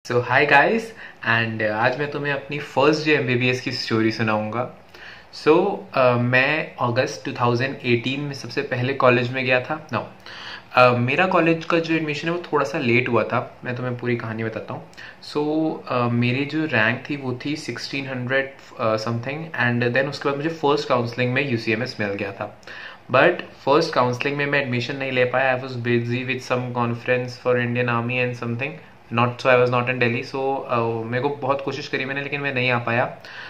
So hi guys and आज मैं तुम्हें अपनी फर्स्ट डे एमबीबीएस की स्टोरी सुनाऊंगा। सो मैं अगस्त 2018 में सबसे पहले कॉलेज में गया था। मेरा कॉलेज का जो एडमिशन है वो थोड़ा सा लेट हुआ था। मैं तुम्हें पूरी कहानी बताता हूँ। मेरी जो रैंक थी वो थी 1600 समथिंग एंड देन उसके बाद मुझे फर्स्ट काउंसलिंग में यूसीएमएस मिल गया था। बट फर्स्ट काउंसलिंग में मैं एडमिशन नहीं ले पाया। I was busy with some conference for Indian army and something not, so I was not in Delhi. मेरे को बहुत कोशिश करी मैंने, लेकिन मैं नहीं आ पाया।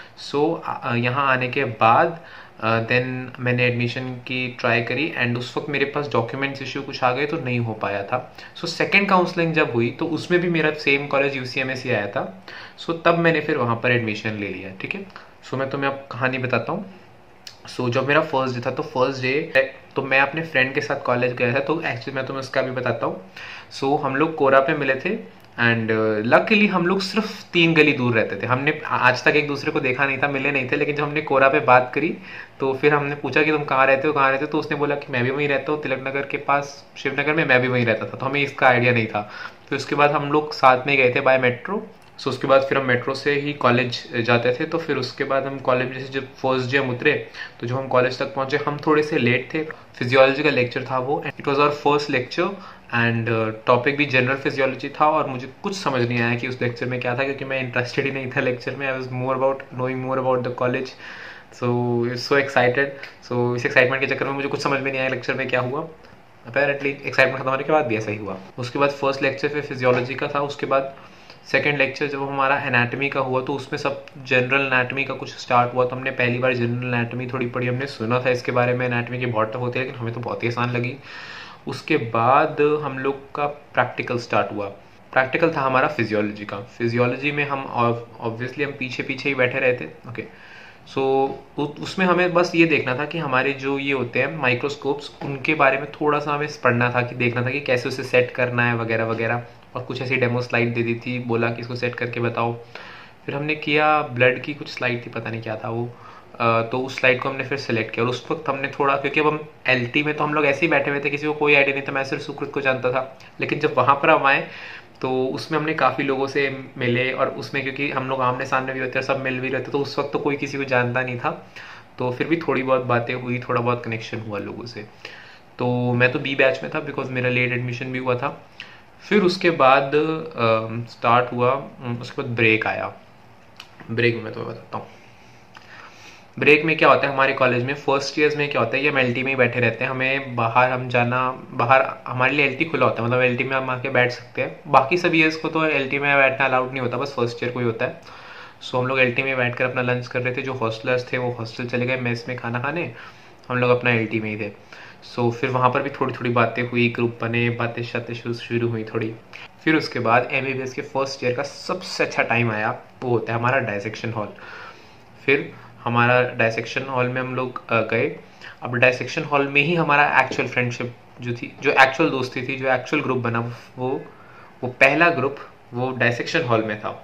यहाँ आने के बाद देन मैंने एडमिशन की ट्राई करी एंड उस वक्त मेरे पास डॉक्यूमेंट्स इशू कुछ आ गए तो नहीं हो पाया था। सेकेंड काउंसलिंग जब हुई तो उसमें भी मेरा सेम कॉलेज यूसीएमएस ही आया था। तब मैंने फिर वहाँ पर एडमिशन ले लिया। ठीक है, मैं तुम्हें अब कहानी बताता हूँ। जब मेरा फर्स्ट डे था तो फर्स्ट डे तो मैं अपने फ्रेंड के साथ कॉलेज गया था। तो एक्चुअली मैं तुम्हें उसका भी बताता हूँ। हम लोग कोरा पे मिले थे एंड लकीली हम लोग सिर्फ 3 गली दूर रहते थे। हमने आज तक एक दूसरे को देखा नहीं था, मिले नहीं थे, लेकिन जब हमने कोरा पे बात करी तो फिर हमने पूछा कि तुम कहाँ रहते हो, कहाँ रहते हो। तो उसने बोला कि मैं भी वहीं रहता हूँ, तिलक नगर के पास शिवनगर में मैं भी वहीं रहता था। तो हमें इसका आइडिया नहीं था। फिर उसके बाद हम लोग साथ में गए थे बाय मेट्रो। उसके बाद फिर हम मेट्रो से ही कॉलेज जाते थे। तो फिर उसके बाद हम कॉलेज में जैसे जब फर्स्ट डे हम उतरे तो जब हम कॉलेज तक पहुंचे हम थोड़े से लेट थे। फिजियोलॉजी का लेक्चर था वो, it was our first lecture and topic भी जनरल फिजियोलॉजी था। और मुझे कुछ समझ नहीं आया कि उस लेक्चर में क्या था, क्योंकि मैं इंटरेस्टेड ही नहीं था लेक्चर में। I was more about knowing more about the college. So excited. इस एक्साइटमेंट के चक्कर में मुझे कुछ समझ में नहीं आया लेक्चर में क्या हुआ। अपेरेंटली एक्साइटमेंट खत्म होने के बाद भी ऐसा ही हुआ। उसके बाद फर्स्ट लेक्चर फिर फिजियोलॉजी का था। उसके बाद सेकेंड लेक्चर जब हमारा एनाटमी का हुआ तो उसमें सब जनरल एनाटमी का कुछ स्टार्ट हुआ। तो हमने पहली बार जनरल एनाटमी थोड़ी पढ़ी। हमने सुना था इसके बारे में, एनाटमी की बहुत टफ होती है, लेकिन हमें तो बहुत ही आसान लगी। उसके बाद हम लोग का प्रैक्टिकल स्टार्ट हुआ। प्रैक्टिकल था हमारा फिजियोलॉजी का। फिजियोलॉजी में हम ऑब्वियसली हम पीछे पीछे ही बैठे रहते। ओके, उसमें हमें बस ये देखना था कि हमारे जो ये होते हैं माइक्रोस्कोप्स, उनके बारे में थोड़ा सा हमें पढ़ना था, कि देखना था कि कैसे उसे सेट करना है वगैरह वगैरह। और कुछ ऐसी डेमो स्लाइड दे दी थी, बोला कि इसको सेट करके बताओ। फिर हमने किया। ब्लड की कुछ स्लाइड थी, पता नहीं क्या था वो। तो उस स्लाइड को हमने फिर सेलेक्ट किया। और उस वक्त हमने थोड़ा, क्योंकि अब हम एलटी में तो हम लोग ऐसे ही बैठे हुए थे, किसी को कोई आइडिया नहीं था, मैं सिर्फ सुकृत को जानता था। लेकिन जब वहाँ पर हम आए तो उसमें हमने काफ़ी लोगों से मिले। और उसमें क्योंकि हम लोग आमने सामने भी होते हैं, सब मिल भी रहते, तो उस वक्त तो कोई किसी को जानता नहीं था। तो फिर भी थोड़ी बहुत बातें हुई, थोड़ा बहुत कनेक्शन हुआ लोगों से। तो मैं तो बी बैच में था बिकॉज मेरा लेट एडमिशन भी हुआ था। फिर उसके बाद स्टार्ट हुआ। उसके बाद ब्रेक आया। ब्रेक में मैं तुम्हें बताता हूँ। ब्रेक में क्या होता है हमारे कॉलेज में, फर्स्ट ईयर्स में क्या होता है, ये हम एलटी में ही बैठे रहते हैं। हमें बाहर हम जाना, बाहर हमारे लिए एलटी खुला होता है, मतलब एलटी में हम आके बैठ सकते हैं। बाकी सब ईयर्स को तो एलटी में बैठना अलाउड नहीं होता, बस फर्स्ट ईयर को ही होता है। हम लोग एलटी में बैठ कर अपना लंच कर रहे थे। जो हॉस्टलर्स थे वो हॉस्टल चले गए मेस में खाना खाने, हम लोग अपना एलटी में ही थे। फिर वहाँ पर भी थोड़ी थोड़ी बातें हुई, ग्रुप बने, बातें शातें शुरू हुई थोड़ी। फिर उसके बाद एमबीबीएस के फर्स्ट ईयर का सबसे अच्छा टाइम आया, वो होता है हमारा डायसेक्शन हॉल। फिर हमारा डायसेक्शन हॉल में हम लोग गए। अब डायसेक्शन हॉल में ही हमारा एक्चुअल फ्रेंडशिप जो थी, जो एक्चुअल दोस्ती थी, जो एक्चुअल ग्रुप बना, वो पहला ग्रुप वो डायसेक्शन हॉल में था।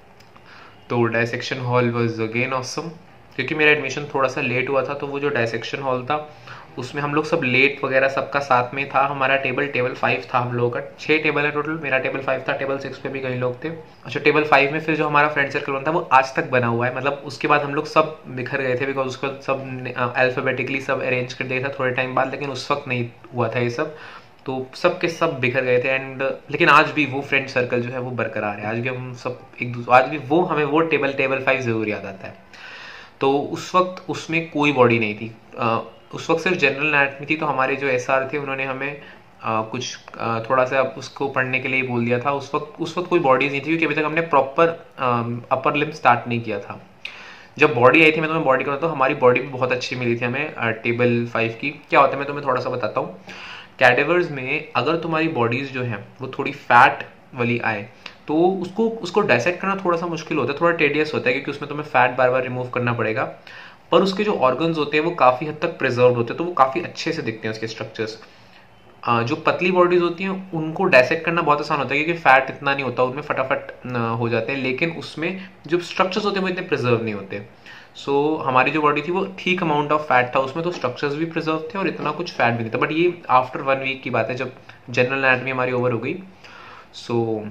तो dissection hall was again awesome. क्योंकि मेरा एडमिशन थोड़ा सा लेट हुआ था, तो वो जो डायसेक्शन हॉल था उसमें हम लोग सब लेट वगैरह सबका साथ में था। हमारा टेबल 5 था हम लोगों का। 6 टेबल है टोटल, मेरा टेबल 5 था। टेबल 6 पे भी कई लोग थे। अच्छा, टेबल 5 में फिर जो हमारा फ्रेंड सर्कल बना था वो आज तक बना हुआ है। मतलब उसके बाद हम लोग सब बिखर गए थे, बिकॉज उसको सब अल्फाबेटिकली सब अरेंज कर दिया था थोड़े टाइम बाद, लेकिन उस वक्त नहीं हुआ था ये सब। तो सब के सब बिखर गए थे एंड लेकिन आज भी वो फ्रेंड सर्कल जो है वो बरकरार है। आज भी हम सब एक दूसरे, आज भी वो हमें वो टेबल 5 जरूर याद आता है। तो उस वक्त उसमें कोई बॉडी नहीं थी। उस वक्त सिर्फ जनरल एनाटमी थी। तो हमारे जो एसआर थे उन्होंने हमें कुछ थोड़ा सा उसको पढ़ने के लिए बोल दिया था। उस वक्त कोई बॉडीज नहीं थी, क्योंकि अभी तक हमने प्रॉपर अपर लिम्ब स्टार्ट नहीं किया था। जब बॉडी आई थी, मैं तुम्हें बॉडी का बताता हूँ, हमारी बॉडी भी बहुत अच्छी मिली थी हमें टेबल 5 की। क्या होता है मैं तुम्हें थोड़ा सा बताता हूँ। कैडेवर्स में अगर तुम्हारी बॉडीज जो है वो थोड़ी फैट वाली आए तो उसको डायसेक्ट करना थोड़ा सा मुश्किल होता है, थोड़ा टेडियस होता है, क्योंकि उसमें तुम्हें फैट बार बार रिमूव करना पड़ेगा। पर उसके जो ऑर्गन्स होते हैं वो काफ़ी हद तक प्रिजर्व होते हैं, तो वो काफ़ी अच्छे से दिखते हैं उसके स्ट्रक्चर्स। जो पतली बॉडीज होती हैं उनको डायसेक्ट करना बहुत आसान होता है, क्योंकि फैट इतना नहीं होता, उनमें फटाफट हो जाते हैं। लेकिन उसमें जो स्ट्रक्चर्स होते हैं वो इतने प्रिजर्व नहीं होते। हमारी जो बॉडी थी वो ठीक अमाउंट ऑफ फैट था उसमें, तो स्ट्रक्चर्स भी प्रिजर्व थे और इतना कुछ फैट भी नहीं था। बट ये आफ्टर 1 वीक की बात है, जब जनरल एनाटमी हमारी ओवर हो गई।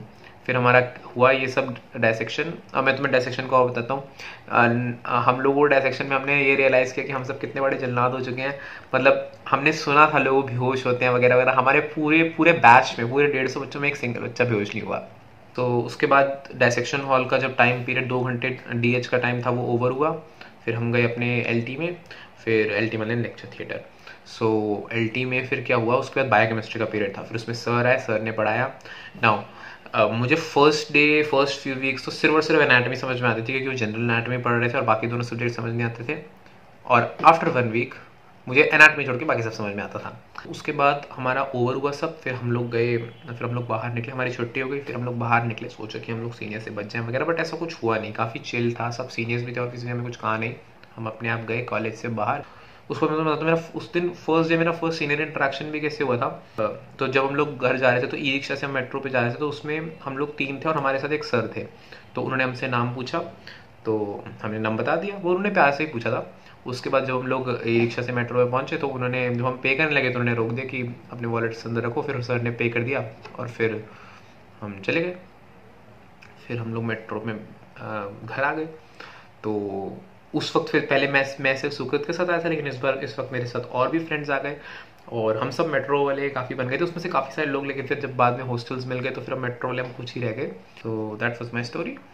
फिर हमारा हुआ ये सब डायसेक्शन। अब मैं तुम्हें डायसेक्शन को और बताता हूँ। हम लोगों को डायसेक्शन में हमने ये रियलाइज़ किया कि हम सब कितने बड़े जल्लाद हो चुके हैं। मतलब हमने सुना था लोग बेहोश होते हैं वगैरह वगैरह, हमारे पूरे पूरे बैच में पूरे 150 बच्चों में एक सिंगल बच्चा बेहोश नहीं हुआ। तो उसके बाद डायसेक्शन हॉल का जब टाइम पीरियड 2 घंटे डीएच का टाइम था वो ओवर हुआ। फिर हम गए अपने एलटी में, फिर एलटी में लेक्चर थिएटर। सो एलटी में फिर क्या हुआ, उसके बाद बायोकेमिस्ट्री का पीरियड था। फिर उसमें सर आए, सर ने पढ़ाया। नाउ मुझे first day first few weeks तो सिर्फ और सिर्फ एनाटमी समझ में आती थी, क्योंकि वो जनरल एनाटमी पढ़ रहे थे और बाकी दोनों सब्जेक्ट समझ नहीं आते थे। और आफ्टर 1 वीक मुझे एनाटमी छोड़ के बाकी सब समझ में आता था। उसके बाद हमारा ओवर हुआ सब, फिर हम लोग गए, फिर हम लोग बाहर निकले, हमारी छुट्टी हो गई, फिर हम लोग बाहर निकले, सोचा कि हम लोग सीनियर से बच जाएं वगैरह, बट ऐसा कुछ हुआ नहीं, काफ़ी चिल था, सब सीनियर्स भी थे और किसी ने हमें कुछ कहा नहीं। हम अपने आप गए कॉलेज से बाहर। उसको मैं बताता हूँ, मेरा उस दिन फर्स्ट डे मेरा फर्स्ट सीनियर इंटरेक्शन भी कैसे हुआ था। तो जब हम लोग घर जा रहे थे तो ई रिक्शा से हम मेट्रो पे जा रहे थे, तो उसमें हम लोग 3 थे और हमारे साथ एक सर थे। तो उन्होंने हमसे नाम पूछा, तो हमने नाम बता दिया, वो उन्होंने प्यार से ही पूछा था। उसके बाद जब हम लोग ई रिक्शा से मेट्रो में पहुंचे तो उन्होंने, जब हम पे करने लगे तो उन्होंने रोक दिया कि अपने वॉलेट्स अंदर रखो। फिर सर ने पे कर दिया और फिर हम चले गए। फिर हम लोग मेट्रो में घर आ गए। तो उस वक्त फिर पहले मैं सिर्फ सुकृत के साथ आया था, लेकिन इस वक्त मेरे साथ और भी फ्रेंड्स आ गए और हम सब मेट्रो वाले काफ़ी बन गए थे, उसमें से काफ़ी सारे लोग। लेकिन फिर जब बाद में हॉस्टल्स मिल गए तो फिर हम मेट्रो वाले हम कुछ ही रह गए। तो दैट वाज माई स्टोरी।